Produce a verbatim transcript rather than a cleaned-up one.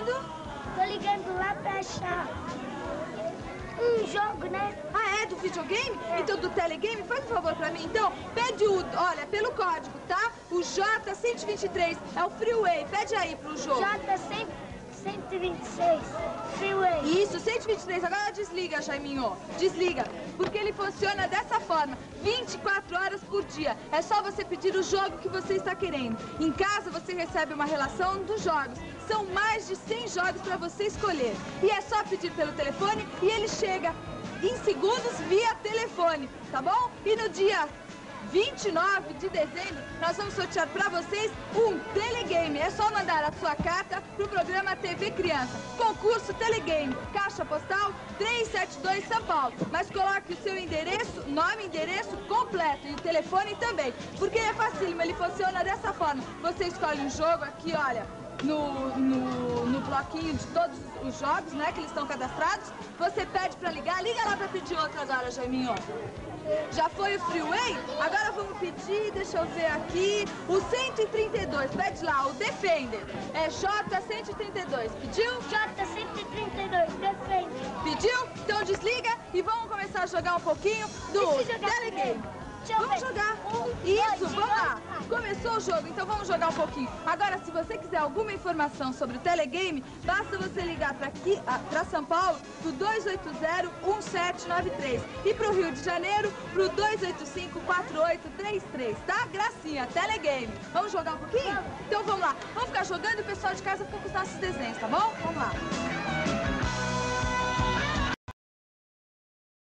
ligando? Tô ligando lá pra achar um jogo, né? Ah, é? Do videogame? Então, do telegame, faz um favor pra mim. Então, pede o... Olha, pelo código, tá? O J cento e vinte e três. É o Freeway. Pede aí pro jogo. J cento e vinte e seis. Freeway. Isso, cento e vinte e três. Agora desliga, Jaiminho. Desliga. Porque ele funciona dessa forma. vinte e quatro horas por dia. É só você pedir o jogo que você está querendo. Em casa, você recebe uma relação dos jogos. São mais de cem jogos para você escolher. E é só pedir pelo telefone e ele chega em segundos via telefone, tá bom? E no dia vinte e nove de dezembro, nós vamos sortear para vocês um telegame. É só mandar a sua carta pro programa T V Criança. Concurso Telegame, Caixa Postal trezentos e setenta e dois São Paulo. Mas coloque o seu endereço, nome, endereço completo e o telefone também. Porque é facílimo, ele funciona dessa forma. Você escolhe um jogo aqui, olha, no, no, no bloquinho de todos os jogos, né, que eles estão cadastrados. Você pede para ligar. Liga lá para pedir outro agora, Jaiminho. Já foi o Freeway? Agora vamos pedir, deixa eu ver aqui, o cento e trinta e dois. Pede lá, o Defender. É J cento e trinta e dois. Pediu? J cento e trinta e dois. Defender. Pediu? Então desliga e vamos começar a jogar um pouquinho do telegame. Vamos jogar. Isso, vamos lá. Começou o jogo, então vamos jogar um pouquinho. Agora, se você quiser alguma informação sobre o telegame, basta você ligar para aqui, para São Paulo, pro dois oito zero, um sete nove três. E pro Rio de Janeiro, pro dois oito cinco, quatro oito três três, tá? Gracinha, telegame. Vamos jogar um pouquinho? Então vamos lá. Vamos ficar jogando e o pessoal de casa fica com os nossos desenhos, tá bom? Vamos lá.